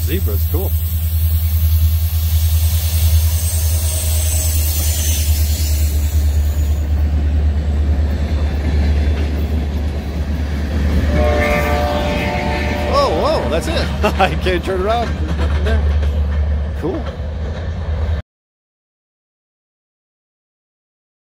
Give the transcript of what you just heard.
zebras, cool. Whoa, that's it. I can't turn around. Cool.